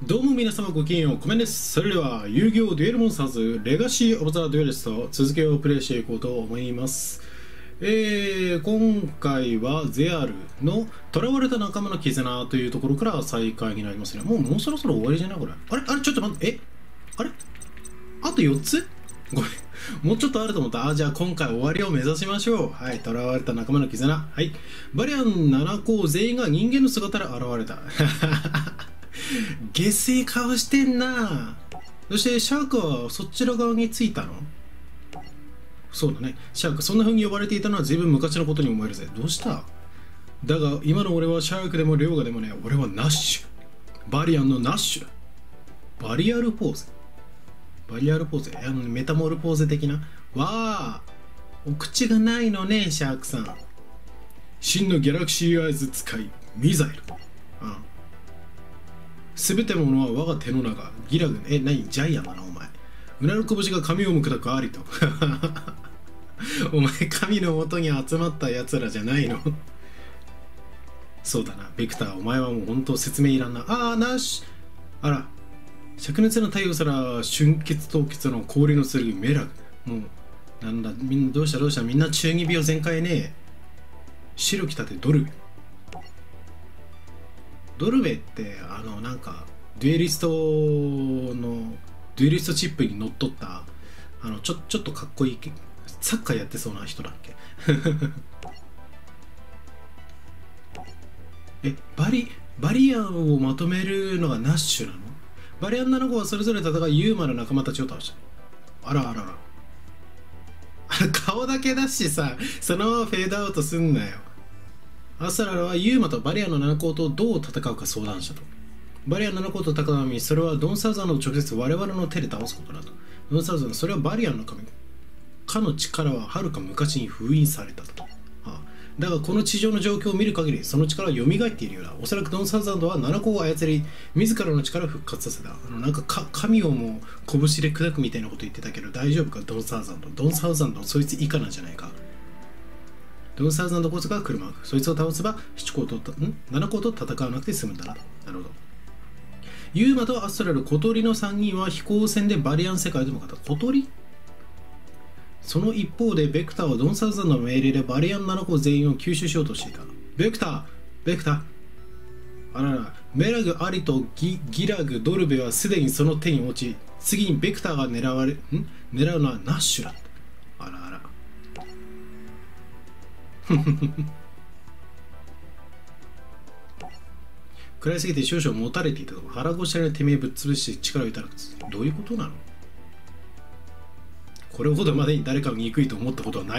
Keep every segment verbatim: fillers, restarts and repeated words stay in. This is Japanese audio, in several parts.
どうも皆様ごきげんよう、コメンです。それでは遊戯王デュエルモンスターズレガシー・オブ・ザ・デュエリスト続きをプレイしていこうと思います。えー、今回はゼアルの囚われた仲間の絆というところから再開になりますね。もうもうそろそろ終わりじゃないこれ。あれあれちょっと待って、えあれあとよっつごめん。もうちょっとあると思った。あ、じゃあ今回終わりを目指しましょう。はい、囚われた仲間の絆。はい。バリアンなな校全員が人間の姿で現れた。下水顔してんな。そしてシャークはそちら側についたの？そうだね。シャーク、そんな風に呼ばれていたのは随分昔のことに思えるぜ。どうした？だが今の俺はシャークでもリョウガでもね、俺はナッシュ。バリアンのナッシュ。バリアルポーズ。バリアルポーズ。あのメタモルポーズ的な。わあ、お口がないのね、シャークさん。真のギャラクシーアイズ使い、ミザイル。ああ、すべてものは我が手の中。ギラグ、え、何ジャイアンだな、お前。うなる拳が髪をむくたくありと。お前、神の元に集まった奴らじゃないの。そうだな、ベクター、お前はもう本当説明いらんな。ああ、なし。あら、灼熱の太陽から春血凍結の氷の剣、メラグ。もう、なんだ、みんなどうしたどうした、みんな中二病全開ね。白着たてドルベ。ドルベってあのなんかデュエリストのデュエリストチップにのっとったあのちょちょっとかっこいいサッカーやってそうな人だっけ。えバリバリアンをまとめるのがナッシュなの？バリアンなな号はそれぞれ戦いユーマの仲間たちを倒した。あらあらあら。顔だけだしさ、そのままフェードアウトすんなよ。アスラルはユーマとバリアンのなな校とどう戦うか相談したと。バリアンなな校と戦うのに、それはドンサウザンを直接我々の手で倒すことだと。ドンサウザン、それはバリアンの神。かの力ははるか昔に封印されたと。ああ、だがこの地上の状況を見る限り、その力は蘇っているようだ。おそらくドンサウザンドはなな校を操り、自らの力を復活させた。あのなんかか神をもう拳で砕くみたいなこと言ってたけど、大丈夫かドンサウザンド。ドンサウザンド、そいつ以下なんじゃないか。ドンサウザンドコースが車、そいつを倒せばなな校とんなな校と戦わなくて済むんだなと。なるほど。ユーマとアストラル、小鳥のさんにんは飛行船でバリアン世界で向かった。小鳥？その一方でベクターはドンサウザンドの命令でバリアンなな校全員を吸収しようとしていた。ベクターベクターあらら、メラグ、アリと ギ, ギラグ、ドルベはすでにその手に落ち、次にベクターが狙われん狙うのはナッシュだった。あらあら。食らいすぎて少々持たれていたと。腹ごしらえのてめえぶっ潰して力をいただく。どういうことなの？これほどまでに誰かを憎いと思ったことはない。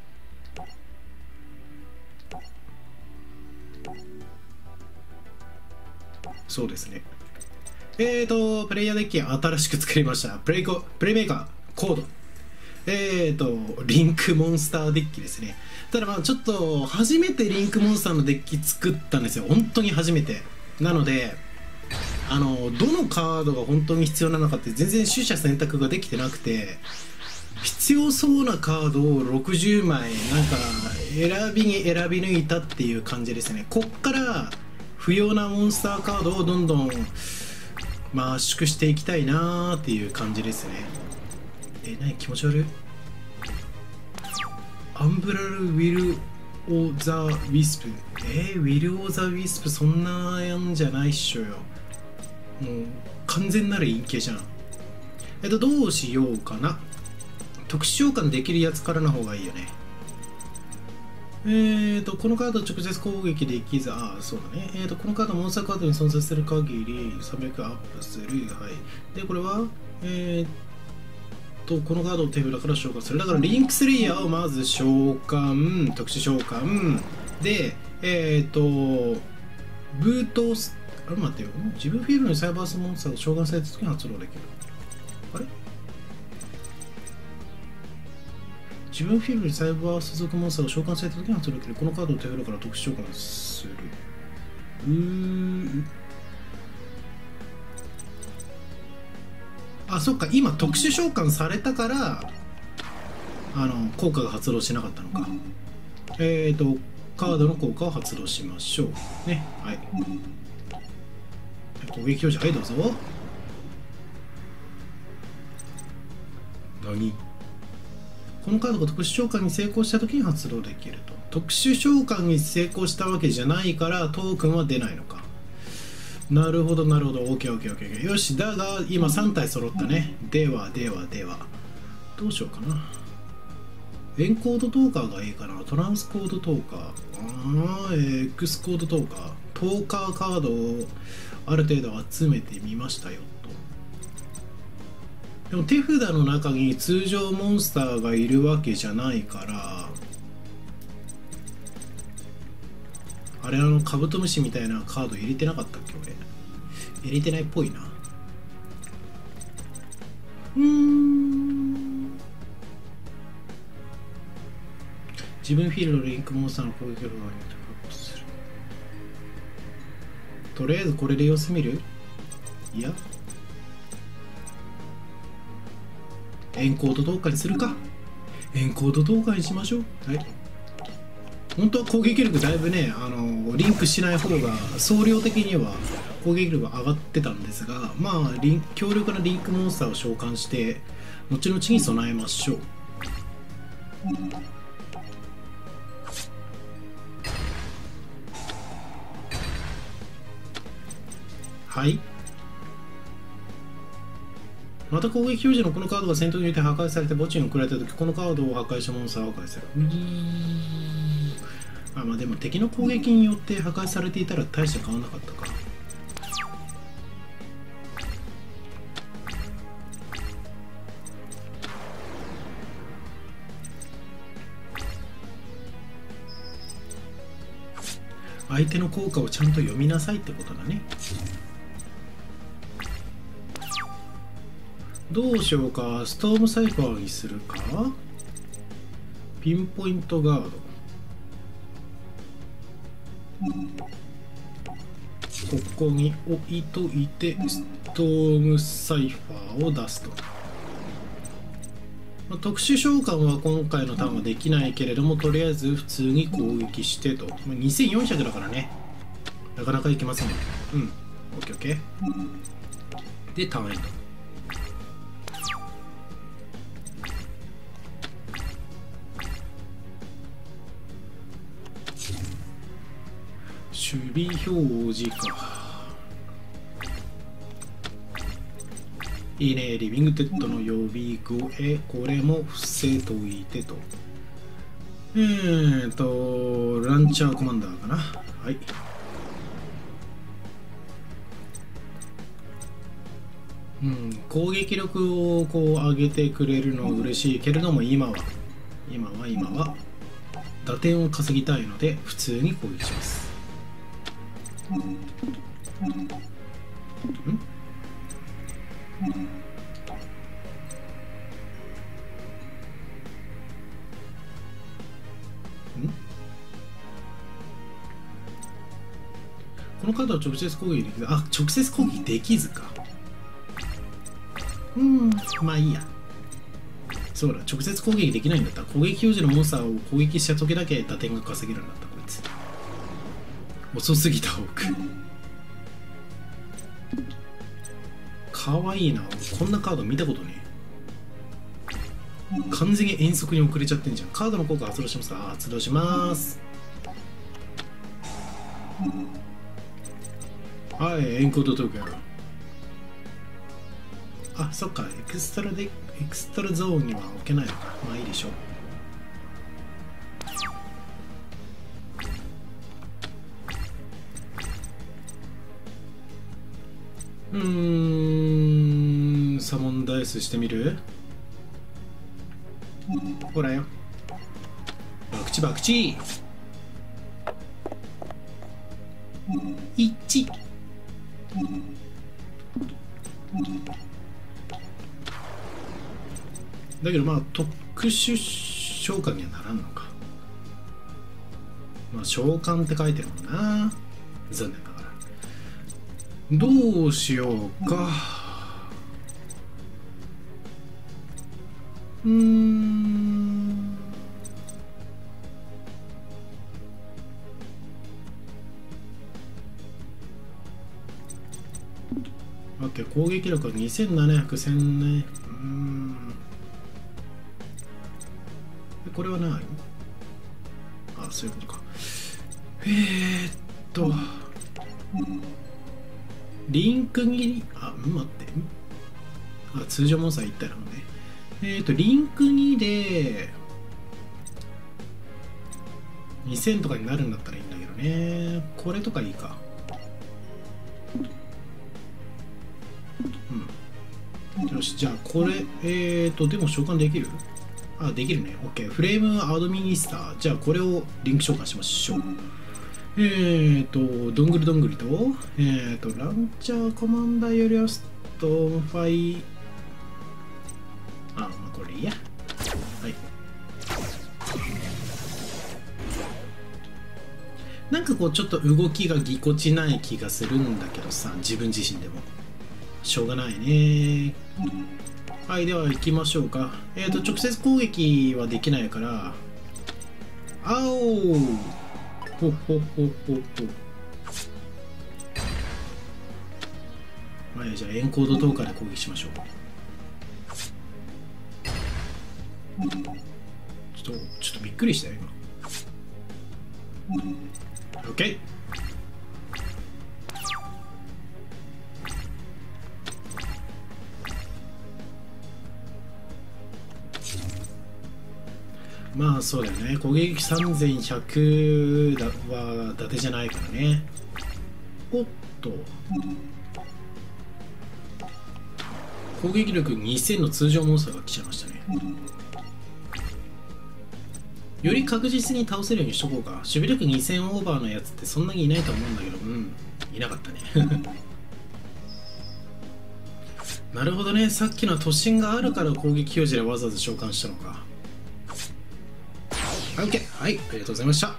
そうですね。えーとプレイヤーデッキ新しく作りました。プレイコプレイメーカーコード、えーとリンクモンスターデッキですね。ただまあちょっと初めてリンクモンスターのデッキ作ったんですよ。本当に初めてなので、あのどのカードが本当に必要なのかって全然取捨選択ができてなくて、必要そうなカードをろくじゅうまいなんか選びに選び抜いたっていう感じですね。こっから不要なモンスターカードをどんどんまあ圧縮していきたいなーっていう感じですね。え、何気持ち悪い。アンブラル・ウィル・オ・ザ・ウィスプ。えー、ウィル・オ・ザ・ウィスプそんなやんじゃないっしょよ。もう完全なる陰形じゃん。えっとどうしようかな。特殊召喚できるやつからの方がいいよね。えーとこのカード直接攻撃できず、ああそうだね。えーとこのカードモンスターカードに存在する限りさんびゃくアップする。はい。でこれはえーとこのカードを手札から召喚する。だからリンクスレイヤーをまず召喚、特殊召喚で、えっ、ー、とブートス、あれ待ってよ、自分フィールドにサイバースモンスターが召喚された時に発動できる。あれ自分フィールドにサイバース属モンスターが召喚された時に発動できる。このカードを手札から特殊召喚する。うーあ、そっか、今特殊召喚されたからあの効果が発動しなかったのか。えーとカードの効果を発動しましょうね。はい。 攻撃表示、はいどうぞ。何？このカードが特殊召喚に成功した時に発動できると。特殊召喚に成功したわけじゃないからトークンは出ないのか。なるほどなるほど。 オーケーオーケーオーケー。よし、だが今さん体揃ったね。ではではではどうしようかな。エンコードトーカーがいいかな。トランスコードトーカー、あー、エクスコードトーカー、トーカーカードをある程度集めてみましたよと。でも手札の中に通常モンスターがいるわけじゃないから、あれ、あのカブトムシみたいなカード入れてなかったっけ俺。入れてないっぽいな。うーん、自分フィールドリンクモンスターの攻撃力がする。とりあえずこれで様子見る。いや、エンコードトーカーにするか。エンコードトーカーにしましょう。はい。本当は攻撃力だいぶね、あのリンクしない方が総量的には攻撃力が上がってたんですが、まあリン強力なリンクモンスターを召喚して後々に備えましょう。はい。また攻撃表示のこのカードが戦闘によって破壊されて墓地に送られた時、このカードを破壊したモンスターは破壊される。あ、まあでも敵の攻撃によって破壊されていたら大して変わらなかったか。相手の効果をちゃんと読みなさいってことだね。どうしようか。ストームサイファーにするか。ピンポイントガード、ここに置いといてストームサイファーを出すと。まあ、特殊召喚は今回のターンはできないけれども、とりあえず普通に攻撃してと。まあ、にせんよんひゃくだからね、なかなかいけませんね。うん、オッケーオッケー。でターンエンド。守備表示か。いいね。リビングテッドの予備語へこれも伏せといてと。えーとランチャーコマンダーかな。はい。うん、攻撃力をこう上げてくれるのは嬉しいけれども、今は今は今は打点を稼ぎたいので普通に攻撃します。ん？このカードは直接攻撃できず、あ、直接攻撃できずか。うん、まあいいや。そうだ、直接攻撃できないんだったら攻撃表示のモンスターを攻撃した時だけ打点が稼げるんだった。こいつ遅すぎた。多くかわいいな。こんなカード見たことねえ。完全に遠足に遅れちゃってんじゃん。カードの効果発動しますか。発動します。はい、エンコードトークやろう。あ、そっか。エクストラでエクストラゾーンには置けないのか。まあいいでしょう。うーん、サモンダイスしてみる。ほらよ。バクチバクチいち。だけどまあ特殊召喚にはならんのか。まあ召喚って書いてるもんな。残念ながら。どうしようか。うーん、 OK、攻撃力はにせんななひゃく、せんね。うーん。これはない？あ、そういうことか。えーっと、リンクに、あ、待って。あ、通常モンスターいったのね。えーっと、リンクにでにせんとかになるんだったらいいんだけどね。これとかいいか。うん。よし、じゃあこれ、えーっと、でも召喚できる？あ、できるね。OK。フレームアドミニスター。じゃあこれをリンク召喚しましょう。えーと、どんぐりどんぐりと、えーと、ランチャーコマンダーよりはストーンファイ、あ、まあこれいいや。はい。なんかこうちょっと動きがぎこちない気がするんだけどさ、自分自身でも。しょうがないね。はい、では行きましょうか。えーと、直接攻撃はできないから、あおーほほほほほ。はい、じゃあエンコード投下で攻撃しましょう。ちょっとちょっとびっくりしたよ今。OK。まあそうだよね。攻撃さんぜんひゃくだは伊達じゃないからね。おっと。攻撃力にせんの通常モンスターが来ちゃいましたね。より確実に倒せるようにしとこうか。守備力にせんオーバーのやつってそんなにいないと思うんだけど、うん、いなかったね。なるほどね。さっきの突進があるから攻撃表示でわざわざ召喚したのか。はい、OK。はい、ありがとうございました。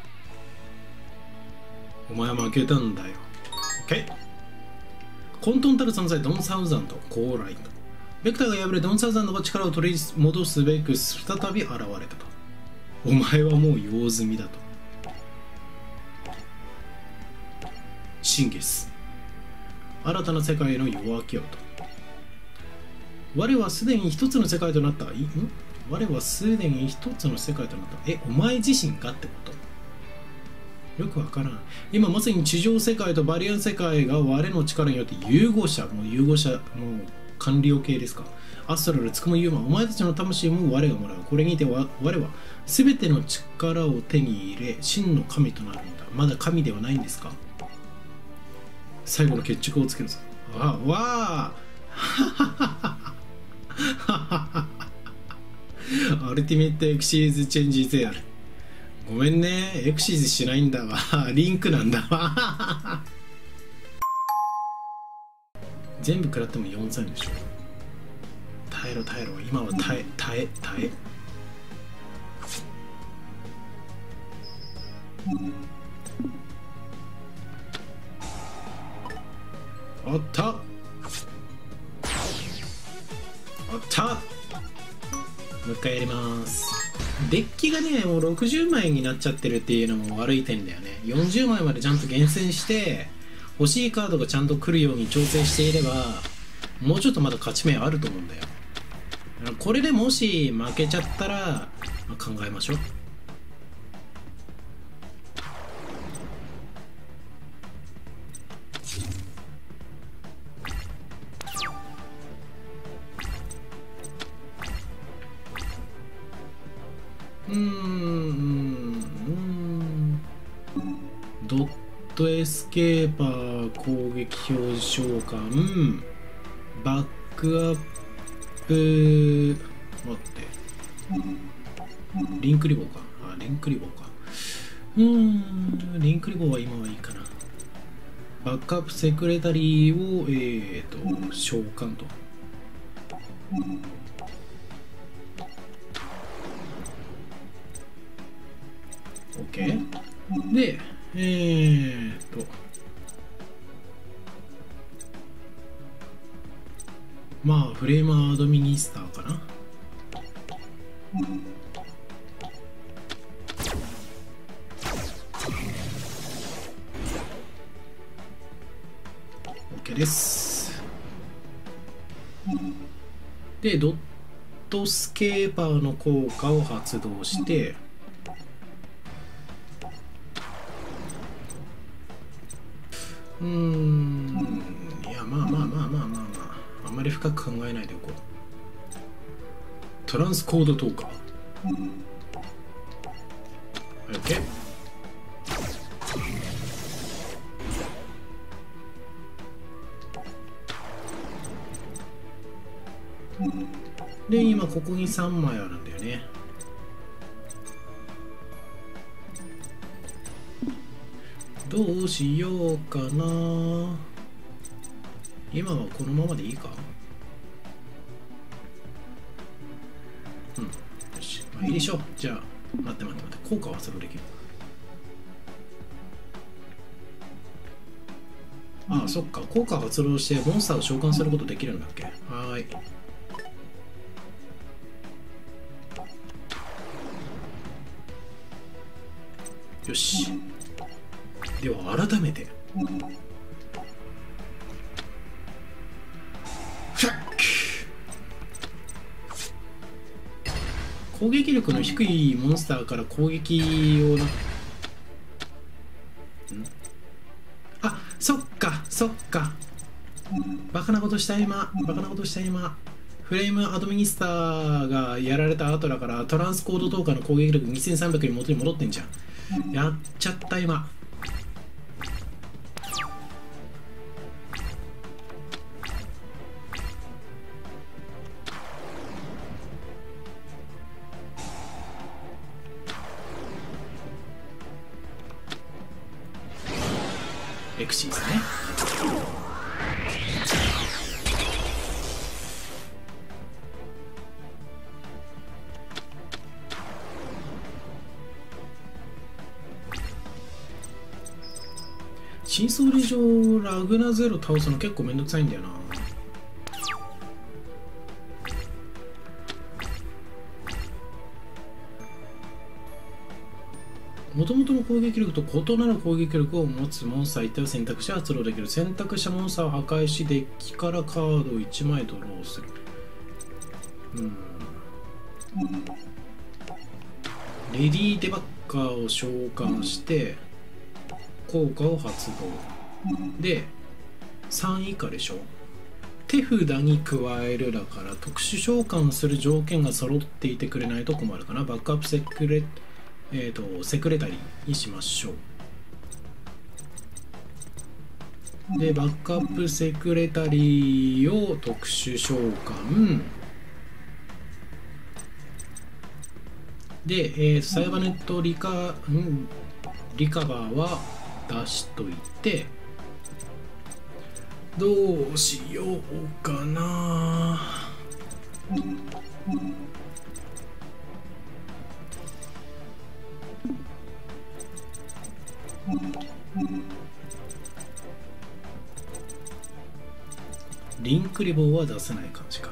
お前は負けたんだよ。OK。混沌たる存在、ドン・サウザンド、高麗と。ベクターが敗れ、ドン・サウザンドが力を取り戻すべく再び現れたと。お前はもう用済みだと。シンゲス。新たな世界への夜明けよと。我はすでに一つの世界となった。いん我はすでに一つの世界となった。え、お前自身がってこと？よくわからん。今まさに地上世界とバリアン世界が我の力によって融合者、もう融合者、もう完了形ですか。アストラル、つくもユーマ、お前たちの魂も我がもらう。これにて我は全ての力を手に入れ、真の神となるんだ。まだ神ではないんですか？最後の決着をつけるぞ。わあ、わあアルティメットエクシーズチェンジゼアル。ごめんね、エクシーズしないんだわ。リンクなんだわ。全部食らってもよんさいでしょ。耐えろ耐えろ、今は耐え耐え耐え。おっとおっと、もう一回やります。デッキがね、もうろくじゅうまいになっちゃってるっていうのも悪い点だよね。よんじゅうまいまでちゃんと厳選して欲しいカードがちゃんと来るように調整していれば、もうちょっとまだ勝ち目あると思うんだよ。これでもし負けちゃったら、まあ、考えましょう。うーんドットエスケーパー、攻撃表示召喚、バックアップ、待って、リンクリボーか。あ、リンクリボーか。うーん、リンクリボーは今はいいかな。バックアップセクレタリーを、えーと、召喚と。OK。で、えーと、まあ、フレームアドミニスターかな。OK です。 でドットスケーパーの効果を発動して、うーんいやまあまあまあまあまあまああんまり深く考えないでおこう。トランスコードトーカー OK。 で今ここにさんまいあるんだよね。どうしようかな。今はこのままでいいか。うん、よし、まあ、いいでしょう。じゃあ待って待って待って、効果は発動できる。ああそっか、効果発動してモンスターを召喚することできるんだっけ。はーい。よし、では改めて攻撃力の低いモンスターから攻撃をな、んあ、そっかそっか、バカなことした今バカなことした今フレームアドミニスターがやられた後だから、トランスコードトーカーの攻撃力にせんさんびゃくに元に戻ってんじゃん。やっちゃった今。エクシーですね。真相令状ラグナゼロ倒すの結構めんどくさいんだよな。もともとの攻撃力と異なる攻撃力を持つモンスター一体を選択して発動できる。選択したモンスターを破壊し、デッキからカードをいちまいドローする。うん、レディーデバッカーを召喚して効果を発動でさん以下でしょ。手札に加えるだから特殊召喚する条件が揃っていてくれないと困るかな。バックアップセクレえーと、セクレタリーにしましょう。でバックアップセクレタリーを特殊召喚で、えー、サイバネットリカ、うん、リカバーは出しといて、どうしようかな。リンクリボーは出せない感じか。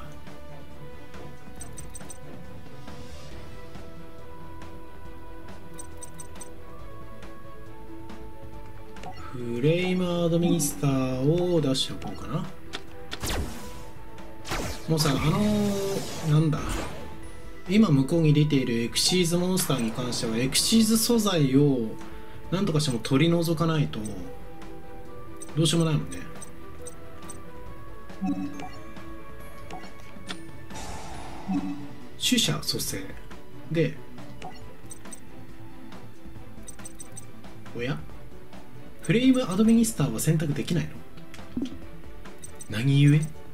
フレイムアドミニスターを出しておこうかな。もうさ、あのー、なんだ今向こうに出ているエクシーズモンスターに関してはエクシーズ素材をなんとかしても取り除かないとどうしようもないもんね。取捨蘇生で、おやフレイムアドミニスターは選択できないの？何故？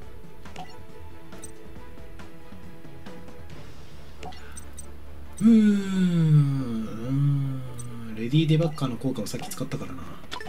うーん、レディーデバッカーの効果をさっき使ったからな。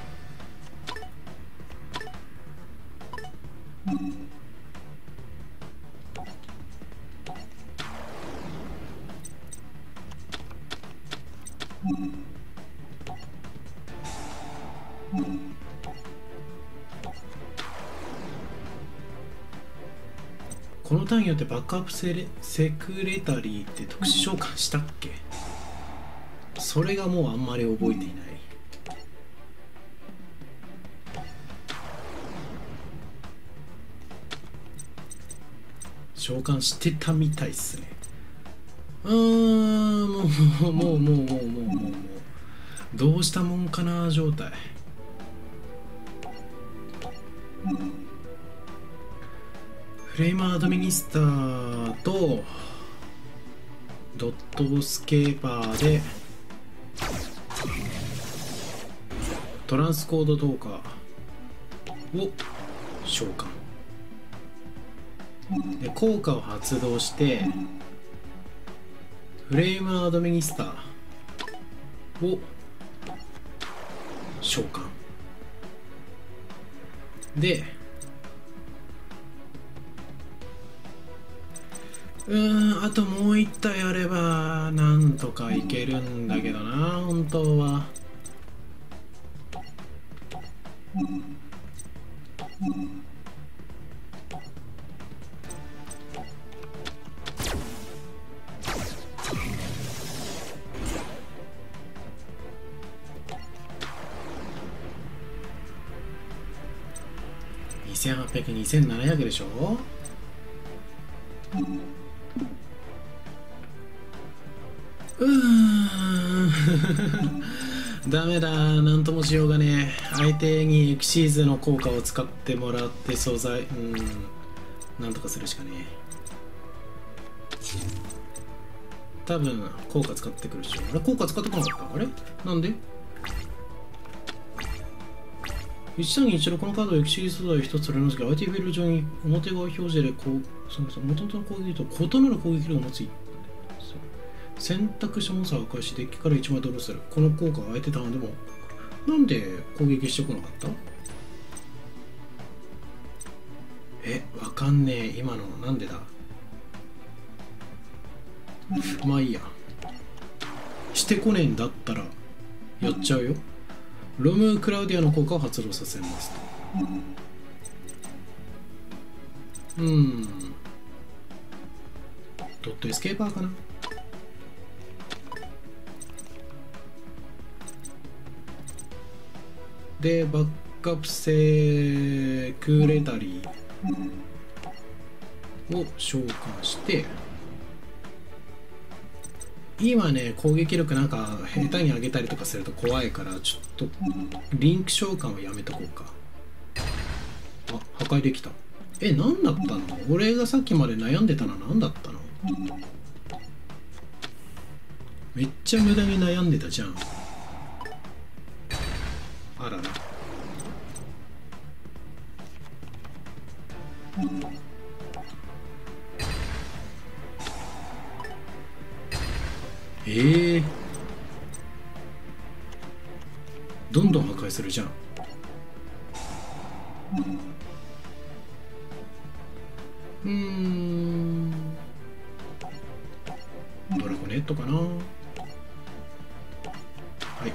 このターンによってバックアップセレセクレタリーって特殊召喚したっけ？それがもうあんまり覚えていない。 召喚してたみたいっすね。うーん、もうもうもうもうもうもうもうもうどうしたもんかな状態。フレイマーアドミニスターとドットスケーパーでトランスコードトーカーを召喚で効果を発動してフレイムアドミニスターを召喚でうーんあともう一体あればなんとかいけるんだけどな本当は。にせんはっぴゃく、にせんななひゃくでしょ。うーんダメだ、なんともしようがねえ。相手にエクシーズの効果を使ってもらって素材うんなんとかするしかねえ。多分効果使ってくるでしょ。あれ効果使ってこなかった。あれなんでいちたいいちのこのカードをエクシーズ素材ひとつ取れますが、相手フィールド上に表側表示でこうその元々の攻撃と異なる攻撃力を持つ選択したモンスターを破壊しデッキからいちまいドローする。この効果は相手ターンでもなんで攻撃してこなかった。えわかんねえ今のなんでだ。まあいいや、してこねえんだったらやっちゃうよ。ロム・クラウディアの効果を発動させますと。うんドットエスケーパーかな。でバックアップ性クーレタリーを召喚して今ね攻撃力なんか下手に上げたりとかすると怖いからちょっとリンク召喚をやめとこうか。あ破壊できた。え何だったの。俺がさっきまで悩んでたのは何だったの。めっちゃ無駄に悩んでたじゃん。あららえー、どんどん破壊するじゃん。うーんドラゴネットかな。はい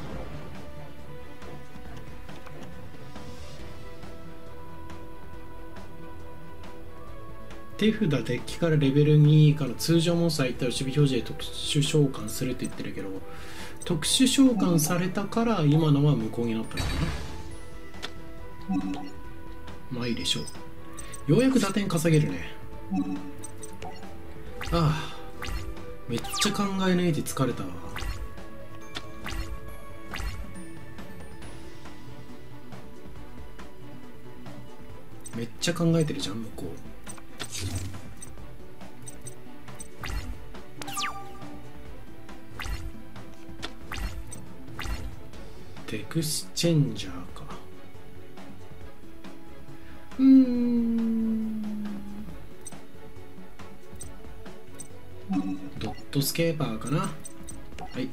手札デッキからレベルにから通常モンスターいったら守備表示で特殊召喚するって言ってるけど特殊召喚されたから今のは無効になったのかな。まあいいでしょう。ようやく打点稼げるね。ああめっちゃ考え抜いて疲れたわ。めっちゃ考えてるじゃん向こう。テクスチェンジャーか。うーんドットスケーパーかな。はい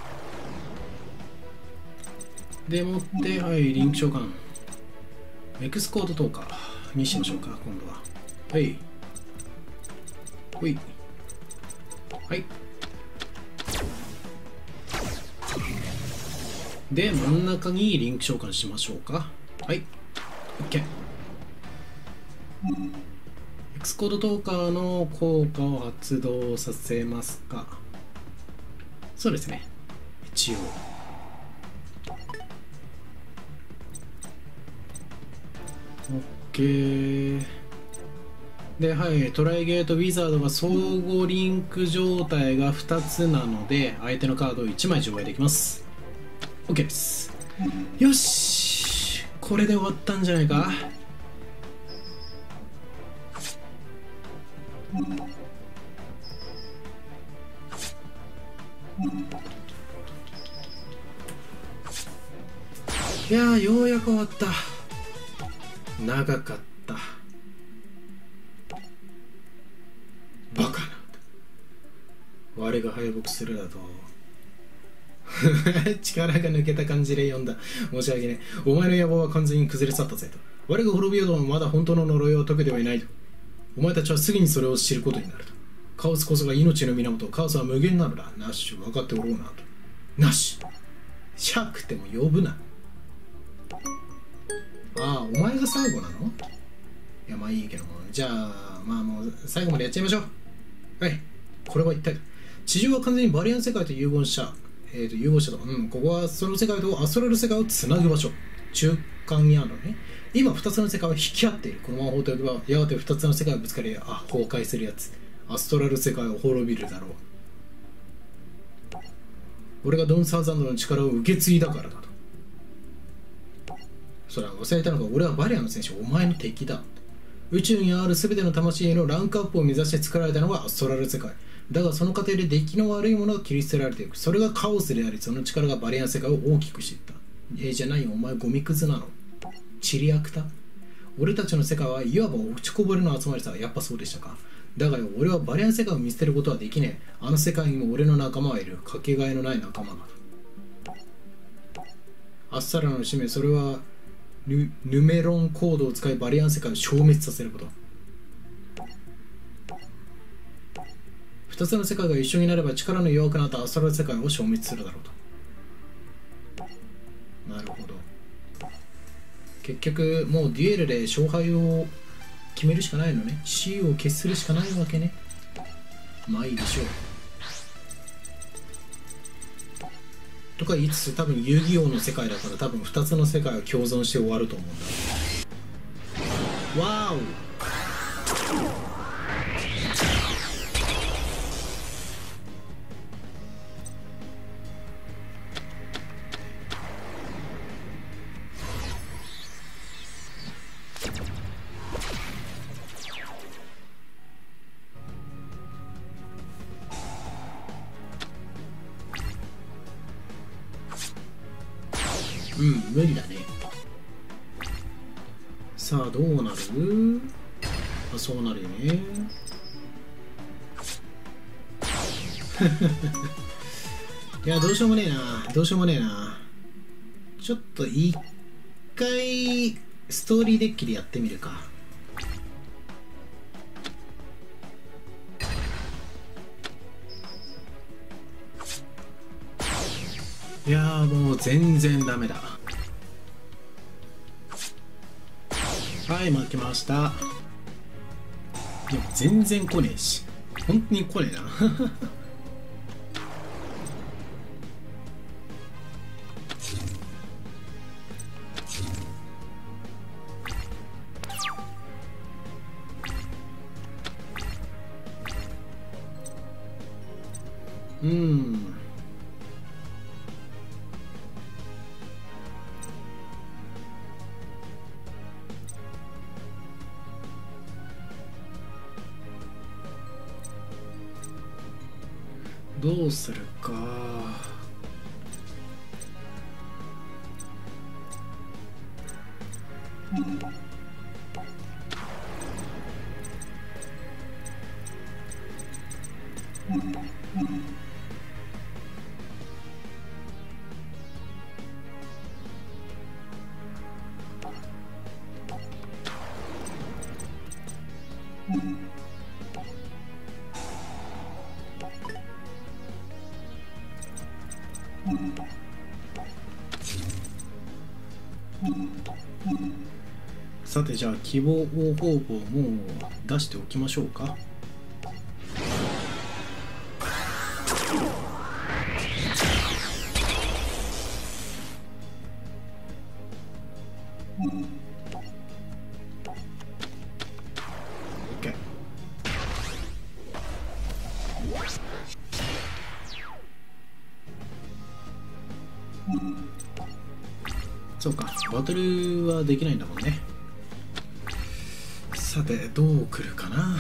でもってはいリンク召喚エクスコードトーカーにしましょうか今度は。はいほいはいで真ん中にリンク召喚しましょうか。はい OK。 エクスコードトーカーの効果を発動させますか。そうですね一応。OK で、はい、トライゲートウィザードが相互リンク状態がふたつなので相手のカードをいちまい除外できます。 OK です。よし、これで終わったんじゃないか。いやー、ようやく終わった。長かった。バカな。我が敗北するだと力が抜けた感じで読んだ。申し訳ねえ。お前の野望は完全に崩れ去ったぜと。我が滅びようともまだ本当の呪いを解けてはいないと。お前たちはすぐにそれを知ることになると。カオスこそが命の源。カオスは無限なのだ。ナッシュ、分かっておろうなと。ナッシュ、シャークっても呼ぶな。ああ、お前が最後なの？いや、まあいいけども。じゃあ、まあもう最後までやっちゃいましょう。はい。これは一体。地上は完全にバリアン世界と融合した。えーと、融合したと。うん、ここはその世界とアストラル世界をつなぐ場所。中間にあるのね。今ふたつの世界は引き合っている。このまま放っておけば、やがてふたつの世界がぶつかり、あ、崩壊するやつ。アストラル世界を滅びるだろう。俺がドン・サウザンドの力を受け継いだからだと。それは忘れたのか。俺はバリアンの戦士、お前の敵だ。宇宙にある全ての魂へのランクアップを目指して作られたのがアストラル世界だが、その過程で出来の悪いものが切り捨てられていく。それがカオスであり、その力がバリアン世界を大きくしていった。えー、じゃないよ、お前ゴミクズなの。チリアクタ。俺たちの世界はいわば落ちこぼれの集まりさ。やっぱそうでしたか。だがよ、俺はバリアン世界を見捨てることはできねえ。あの世界にも俺の仲間はいる。かけがえのない仲間だと。アスタラの使命、それはヌ, ヌメロンコードを使いバリアン世界を消滅させること。ふたつの世界が一緒になれば力の弱くなったアストラル世界を消滅するだろうと。なるほど。結局もうデュエルで勝敗を決めるしかないのね。死を決するしかないわけね。まあいいでしょう。とか言いつつ、多分遊戯王の世界だから多分ふたつの世界は共存して終わると思うんだ。わーお。うん、無理だね。さあどうなる？あ、そうなるよね。いや、どうしようもねえな。どうしようもねえな。ちょっと一回ストーリーデッキでやってみるか。いやー、もう全然ダメだ。はい、負けました。でも全然来ねえし、本当に来ねえな。うん。どうするか。さて、じゃあ希望方法をもう出しておきましょうか。OK。 そうか、バトルはできないんだもんね。さてどう来るかな。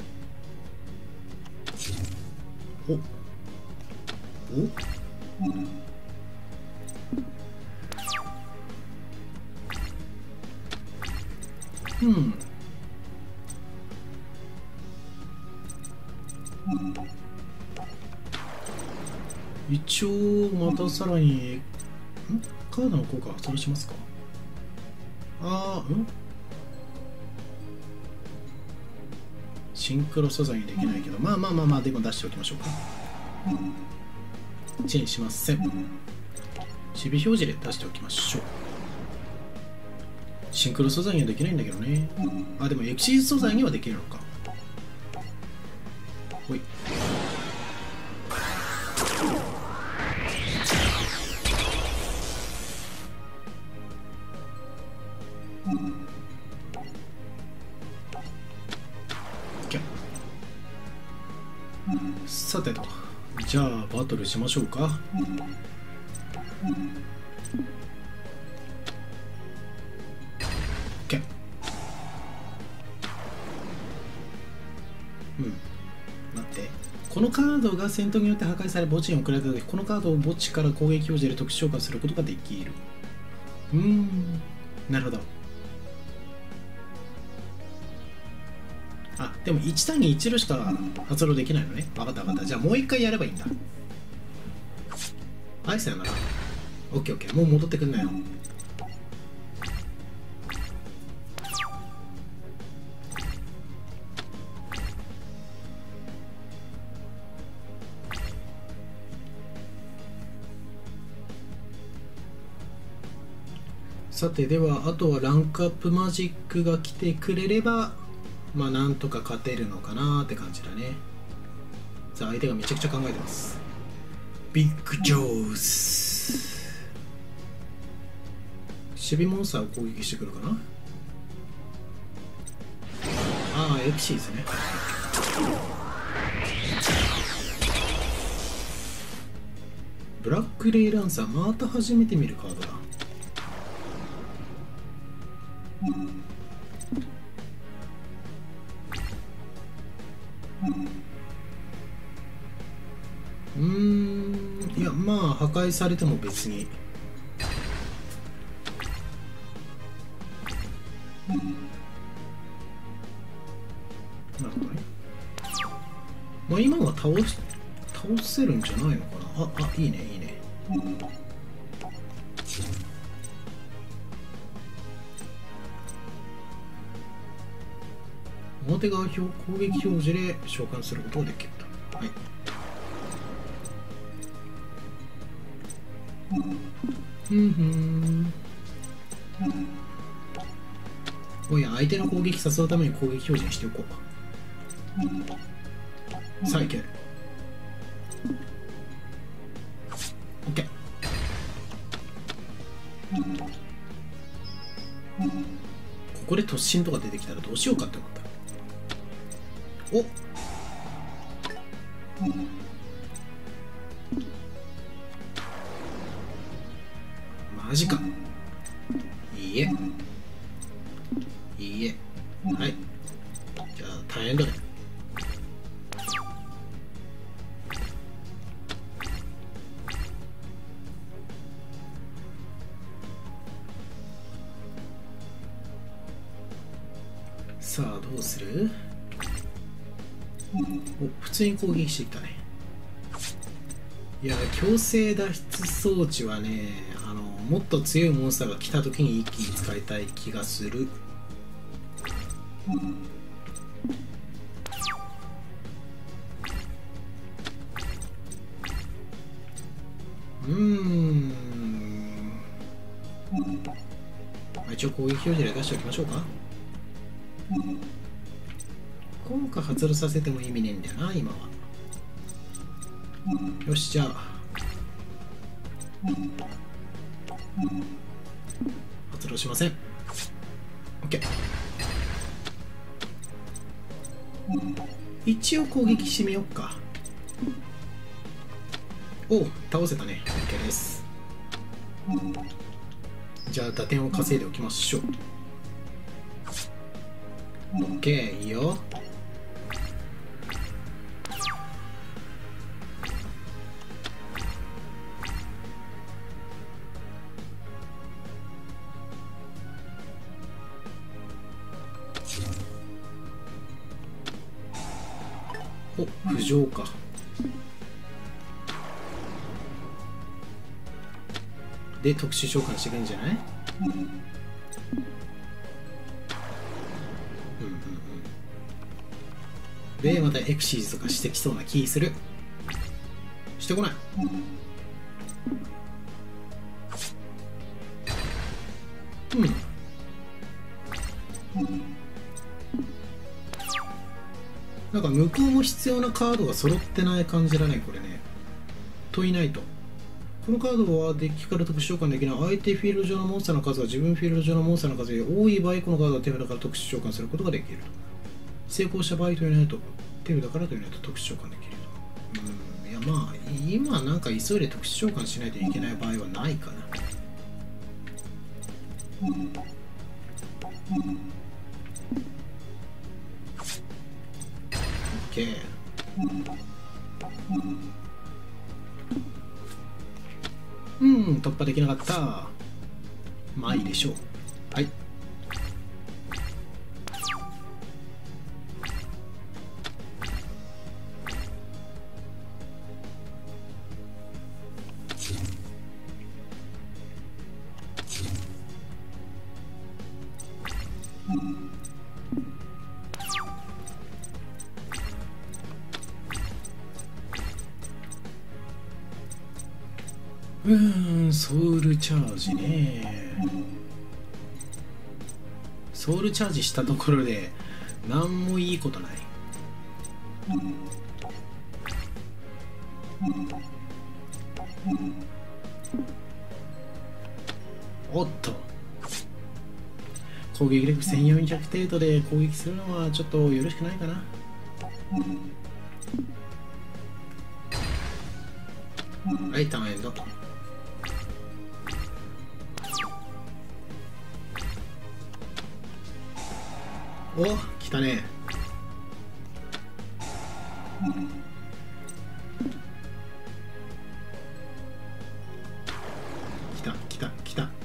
おおうん一応またさらにんカードの効果発動しますか。ああ、うんシンクロ素材にできないけど、まあまあまあまあ、でも出しておきましょうか。チェンしません。守備表示で出しておきましょう。シンクロ素材にはできないんだけどね。あ、でもエクシーズ素材にはできるのか。ほい。さてと、じゃあバトルしましょうか。OK。うん。待って。このカードが戦闘によって破壊され墓地に送られた時、このカードを墓地から攻撃表示で特殊召喚することができる。うーん。なるほど。あ、でもいち単にいち路しか発動できないのね。分かった分かった。じゃあもう一回やればいいんだ。はい、さよなら。オッケーオッケー。もう戻ってくんなよ。さて、ではあとはランクアップマジックが来てくれればまあなんとか勝てるのかなって感じだね。さあ相手がめちゃくちゃ考えてます。ビッグジョーズ。守備モンスターを攻撃してくるかな。ああエクシーですね。ブラックレイランサー、また初めて見るカードだ。うーん、いやまあ破壊されても別になるほどね。まあ今は倒し倒せるんじゃないのかな。ああいいねいいね。表側表攻撃表示で召喚することができると。はい。ふんふん。おや相手の攻撃誘うために攻撃表示にしておこう。さあいけ。オッケー。ここで突進とか出てきたらどうしようかって思った。おマジか。いいえいいえ。はい、じゃあ大変だね。さあどうする。お普通に攻撃してきたね。いや強制脱出装置はね、あのもっと強いモンスターが来た時に一気に使いたい気がする。うーん、まあ、一応攻撃表示で出しておきましょうか。効果発動させても意味ねえんだよな今は。よしじゃあ発動しません。 OK。 一応攻撃してみよっか。おお倒せたね。 OK です。 じゃあ打点を稼いでおきましょう。 OK、 いいよ。お、浮上か。で特殊召喚してくるんじゃない？うんうんうん。でまたエクシーズとかしてきそうな気する。してこない。うん。なんか向こうも必要なカードが揃ってない感じだね、これね。といないと。このカードはデッキから特殊召喚できない。相手フィールド上のモンスターの数は自分フィールド上のモンスターの数より多い場合、このカードは手札から特殊召喚することができると。成功した場合といないと、手札からといないと特殊召喚できると。うん、いやまあ、今なんか急いで特殊召喚しないといけない場合はないかな。OK。うん、突破できなかった。まあいいでしょう。はい。うーん、ソウルチャージね。ソウルチャージしたところで何もいいことない。おっと、攻撃力せんよんひゃく程度で攻撃するのはちょっとよろしくないかな。はい、ターンエンド。お、来たね。来た来た来た。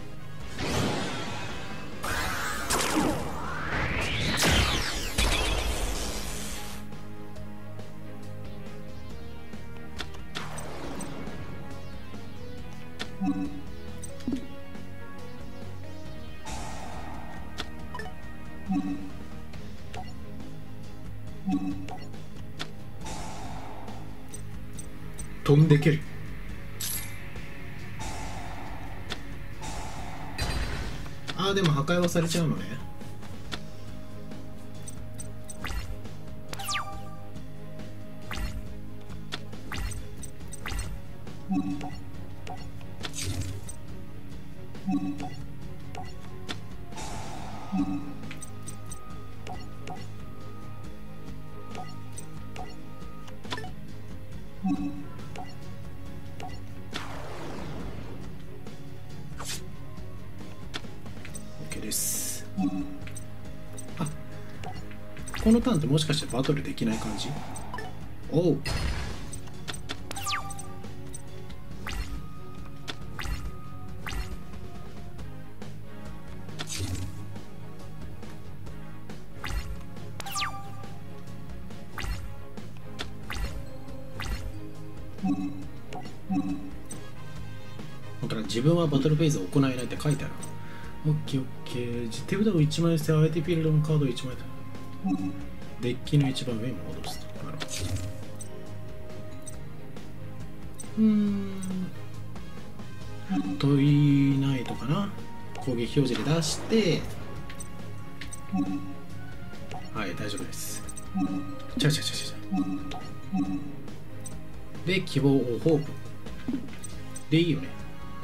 飛んでける。ああ、でも破壊はされちゃうのね。OK です。あ、このターンってもしかしてバトルできない感じ？おう。本当だ、自分はバトルフェーズを行えないって書いてある。オッケーオッケー。手札をいちまい捨て、相手フィールドのカードをいちまいだ。デッキの一番上に戻すと。なるほど。うーん。トイナイトかな。攻撃表示で出して、はい、大丈夫です。ちゃうちゃうちゃうちゃう。で、希望をホープ。でいいよね。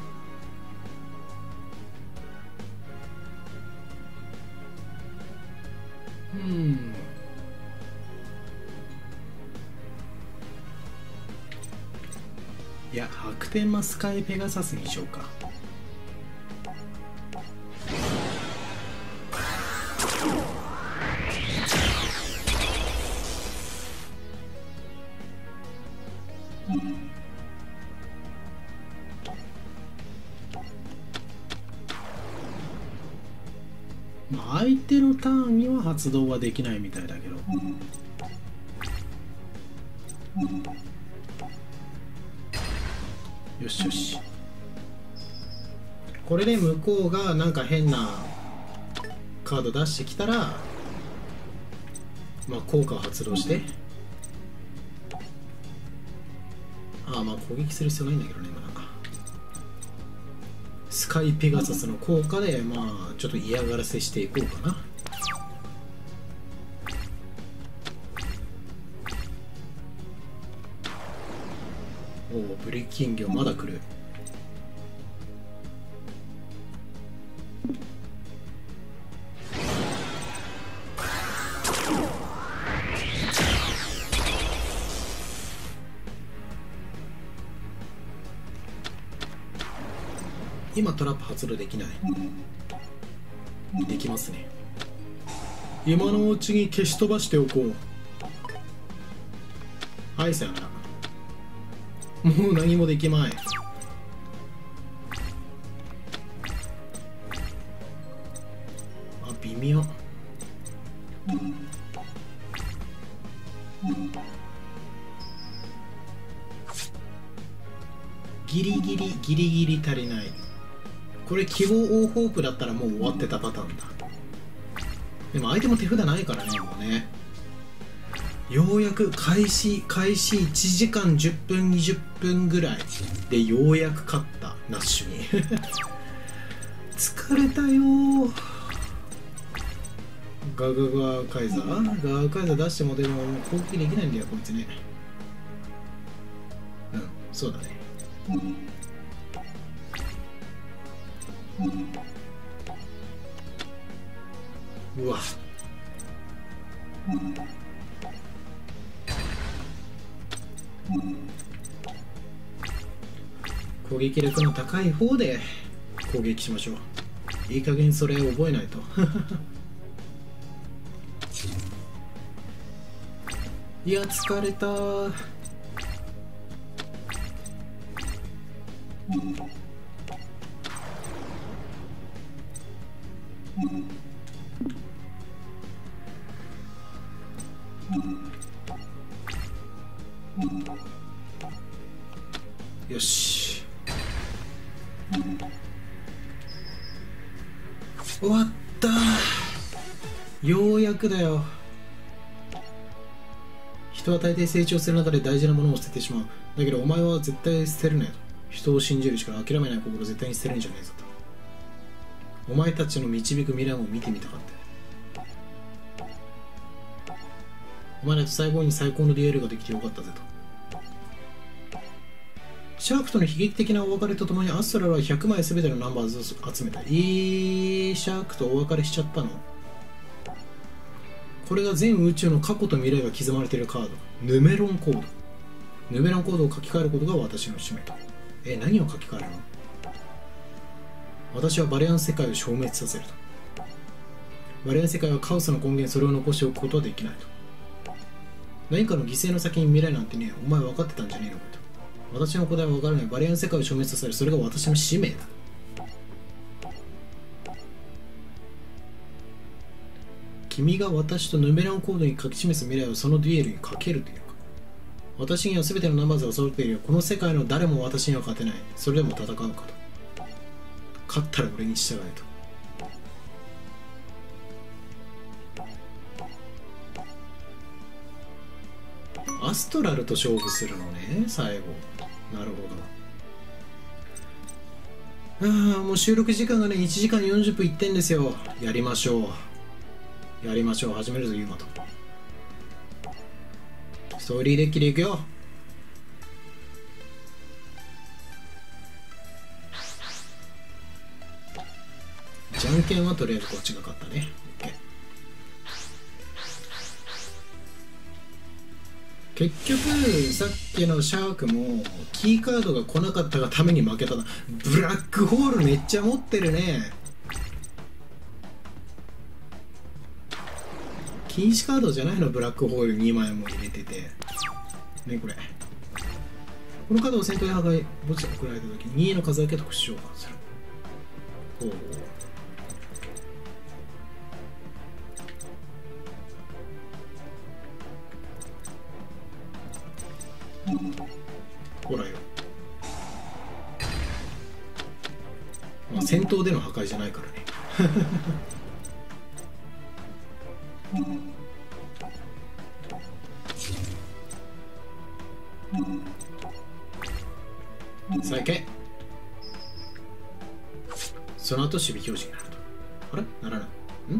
うん。いや、白天マスカイペガサスにしようか。 あ相手のターンには発動はできないみたいだけど、よしよし。これで向こうがなんか変なカード出してきたら、まあ効果を発動して、ああまあ攻撃する必要ないんだけどね。今なんかスカイペガサスの効果でまあちょっと嫌がらせしていこうかな。おお、ブリッキングまだ来る。今トラップ発動できない。できますね。今のうちに消し飛ばしておこう。はい、さよなら。もう何もできまい。あ、微妙。ギリギリギリギリ足りない。これ希望オーホープだったらもう終わってたパターンだ。でも相手も手札ないからね、もうね。ようやく開始開始いちじかんじゅっぷんにじゅっぷんぐらいでようやく勝ったナッシュに疲れたよー。ガガガカイザーガガカイザー出してもでも攻撃できないんだよこいつね。うん、そうだね。うわ、攻撃力の高い方で攻撃しましょう。いい加減それ覚えないといや疲れたー。よし、終わったー。ようやくだよ。人は大抵成長する中で大事なものを捨ててしまう。だけどお前は絶対捨てるなよと。人を信じるしか諦めない心絶対に捨てるんじゃねえぞと。お前たちの導く未来も見てみたかった。お前らと最後に最高のデュエルができてよかったぜと。シャークとの悲劇的なお別れとともにアストラルはひゃくまい全てのナンバーズを集めた。えー、シャークとお別れしちゃったの。これが全宇宙の過去と未来が刻まれているカード、ヌメロンコード。ヌメロンコードを書き換えることが私の使命と。え、何を書き換えるの？私はバリアン世界を消滅させると。バリアン世界はカオスの根源、それを残しておくことはできないと。何かの犠牲の先に未来なんてね、お前分かってたんじゃねえのかと。私の答えは分からない。バリアン世界を消滅させる、それが私の使命だ。君が私とヌメロンコードに書き示す未来をそのデュエルにかけるというか。私には全てのナンバーズが揃っているよ。この世界の誰も私には勝てない。それでも戦うかと。勝ったら俺に従えと。アストラルと勝負するのね、最後。なるほど。ああ、もう収録時間がね、いちじかんよんじゅっぷんいってんですよ。やりましょう。やりましょう。始めるぞ、ユーマと。ストーリーデッキでいくよ。じゃんけんはとりあえずこっちが勝ったね。結局さっきのシャークもキーカードが来なかったがために負けたな。ブラックホールめっちゃ持ってるね。禁止カードじゃないの、ブラックホールにまいも入れててね。これこのカードを戦闘で破壊墓地が送られた時ににの数だけ特殊召喚する。ほうほらよ、まあ、戦闘での破壊じゃないからねさあ行け。その後守備表示になると。あれならない。ん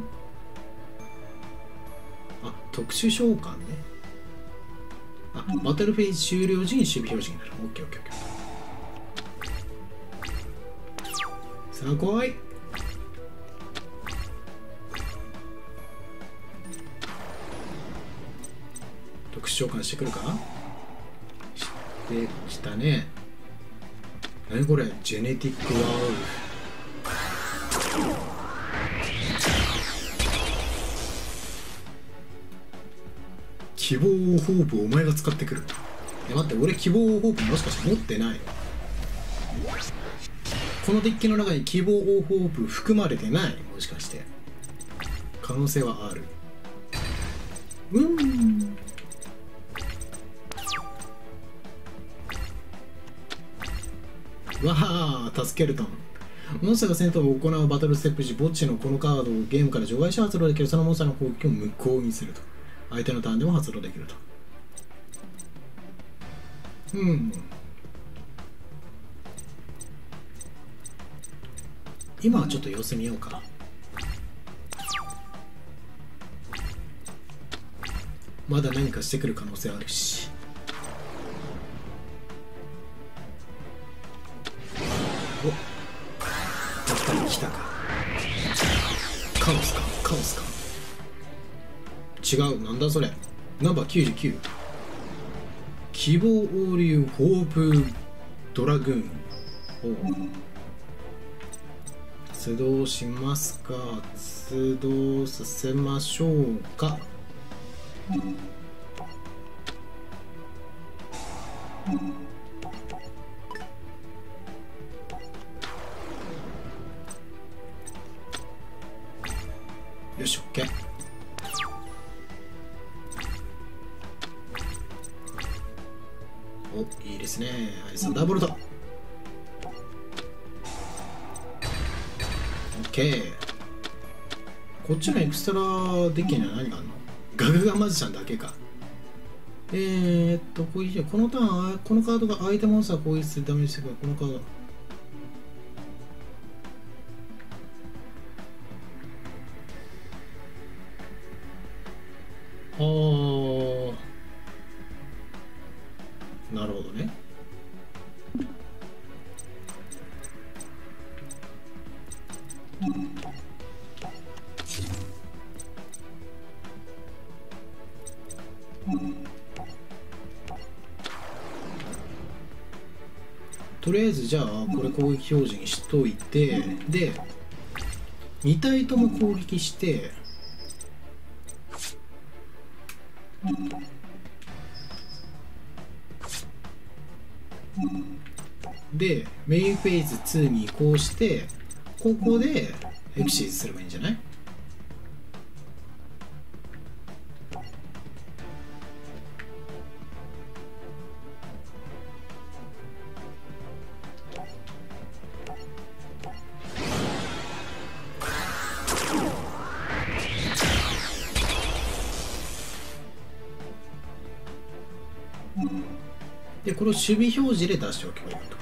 あ、特殊召喚ね。あ、バトルフェーズ終了時に守備表示になる。オッケーオッケーオッケー。さあ来い。特殊召喚してくるか。してきたね。何これ、ジェネティックワールド。希望ホープをお前が使ってくる。え、待って、俺希望ホープもしかして持ってないの？このデッキの中に希望ホープ含まれてない？もしかして可能性はある。うーん、わあ、助けるとん。モンスターが戦闘を行うバトルステップ時、墓地のこのカードをゲームから除外して発動できる。そのモンスターの攻撃を無効にすると。相手のターンでも発動できると。うん。今はちょっと様子見ようか。まだ何かしてくる可能性あるし。お、やっぱり来たか。カオスか、カオスか。違う、なんだそれ。ナンバーきゅうじゅうきゅう。希望王流ホープドラグーン。出動しますか。出動させましょうか。よし、オッケー。お、いいですね。アイサンダーボルト。オッケー。こっちのエクストラデッキには何があるの？ガガガマジシャンだけか。えーっと、こういうこのターン、このカードが相手モンスターを攻撃するためにしてくる。このカード。あー、なるほどね。とりあえずじゃあこれ攻撃表示にしといて、でに体とも攻撃して、でメインフェーズツーに移行して、ここでエクシーズすればいいんじゃない？でこれを守備表示で出しておけばいいと。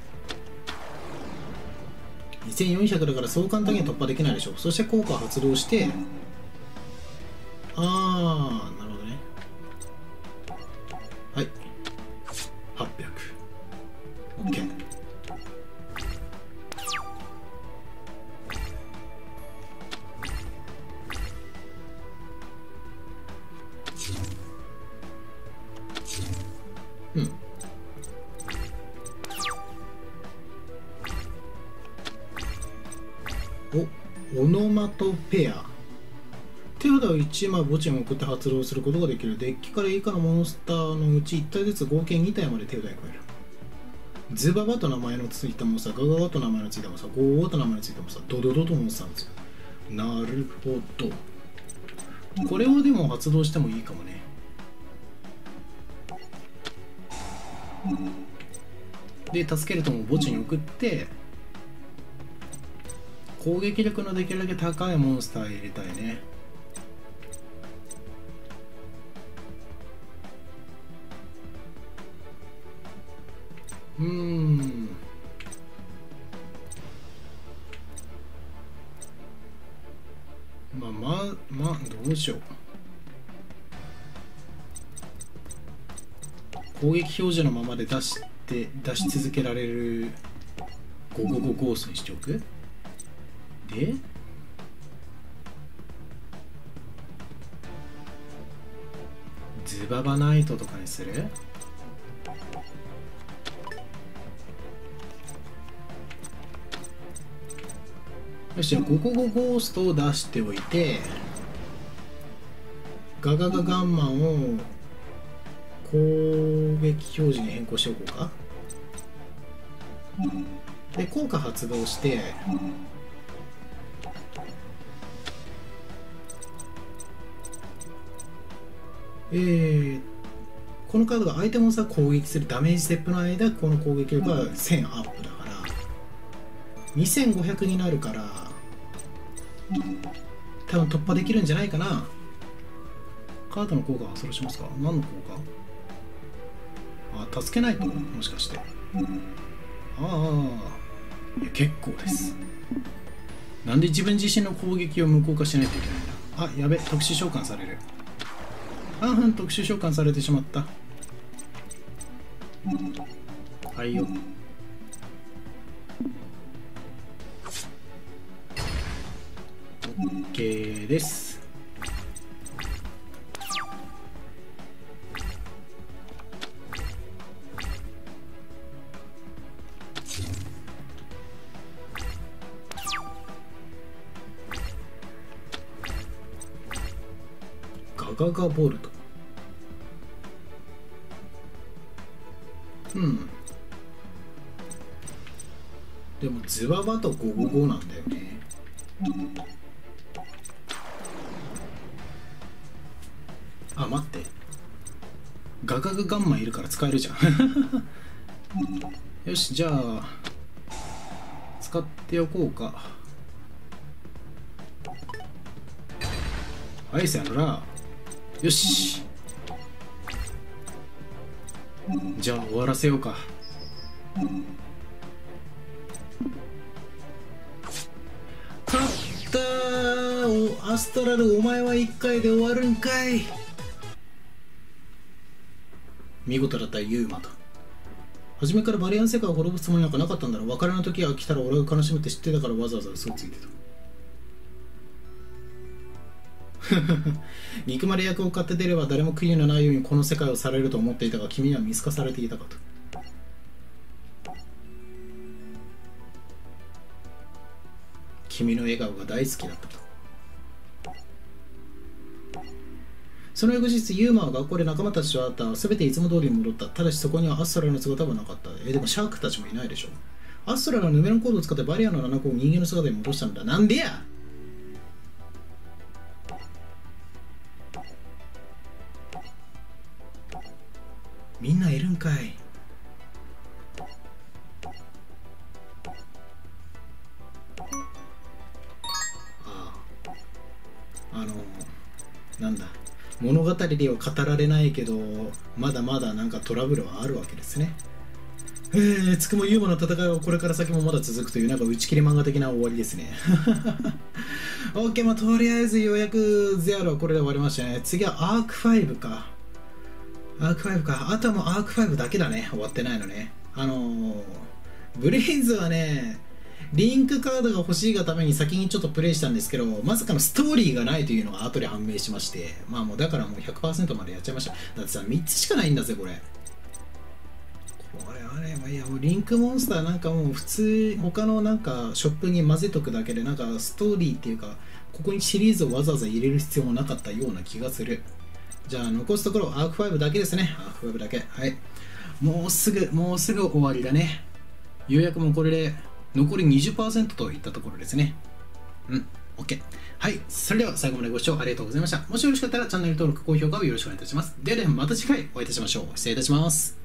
にせんよんひゃくだからそう簡単には突破できないでしょう。そして効果を発動して、あー、なるほどね。はい、はっぴゃく。 OK。 うん、お、オノマトペア。手札をいちまい墓地に送って発動することができる。デッキから以下のモンスターのうちいち体ずつ合計に体まで手札に加える。ズババと名前のついたモンスター、ガガガと名前のついたモンスター、ゴーゴーと名前のついたモンスター、ドドドとモンスターのついた。なるほど。これをでも発動してもいいかもね。 で助けるとも墓地に送って攻撃力のできるだけ高いモンスター入れたいね。うーんまあまあまあどうしよう。攻撃表示のままで出して出し続けられるゴゴゴゴーストにしておく。でズババナイトとかにする。よし、じゃあゴゴゴゴーストを出しておいてガガガガンマンを攻撃表示に変更しておこうか。で効果発動してえー、このカードが相手モンスターを攻撃するダメージステップの間この攻撃力がせんアップだからにせんごひゃくになるから多分突破できるんじゃないかな。カードの効果はそれしますか。何の効果。あ、助けないともしかして。ああいや結構です。なんで自分自身の攻撃を無効化しないといけないんだ。あ、やべ、特殊召喚される。あん、特殊召喚されてしまった。はいよ。OK です。ガガガボルト。うんでもズババとゴゴゴなんだよね。あ、待って、ガガガガンマンいるから使えるじゃんよし、じゃあ使っておこうか。はい、さよなら。よし、じゃあ終わらせようか。勝ったー。アストラル、お前はいっかいで終わるんかい。見事だったユーマと。初めからバリアン世界を滅ぼすつもりなんかなかったんだろう。別れの時が来たら俺が悲しむって知ってたからわざわざ嘘をついてた憎まれ役を買って出れば誰も悔いのないようにこの世界をされると思っていたが君には見透かされていたかと。君の笑顔が大好きだったと。その翌日ユーマは学校で仲間たちと会った。全ていつも通りに戻った。ただしそこにはアストラの姿はなかった。えでもシャークたちもいないでしょ。アストラのヌメロンコードを使ってバリアのななこを人間の姿に戻したんだ。なんでや。みんないるんかい。ああ、あのなんだ、物語では語られないけどまだまだなんかトラブルはあるわけですね。えー、つくもユーマの戦いはこれから先もまだ続くというなんか打ち切り漫画的な終わりですねOK、まあとりあえずようやくゼアルはこれで終わりましたね。次はアークファイブか。アークファイブか。あとはもうアークファイブだけだね、終わってないのね。あのー、ブレイズはねリンクカードが欲しいがために先にちょっとプレイしたんですけど、まさかのストーリーがないというのが後で判明しまして、まあもうだからもう ひゃくパーセント までやっちゃいました。だってさみっつしかないんだぜこれ。これはね、まあ、いやもうリンクモンスターなんかもう普通他のなんかショップに混ぜとくだけでなんかストーリーっていうかここにシリーズをわざわざ入れる必要もなかったような気がする。じゃあ残すところアークファイブだけですね。アークファイブだけ。はい、もうすぐもうすぐ終わりだね。ようやくもうこれで残り にじゅっパーセント といったところですね。うん、OK。はい、それでは最後までご視聴ありがとうございました。もしよろしかったらチャンネル登録、高評価をよろしくお願いいたします。ではではまた次回お会いいたしましょう。失礼いたします。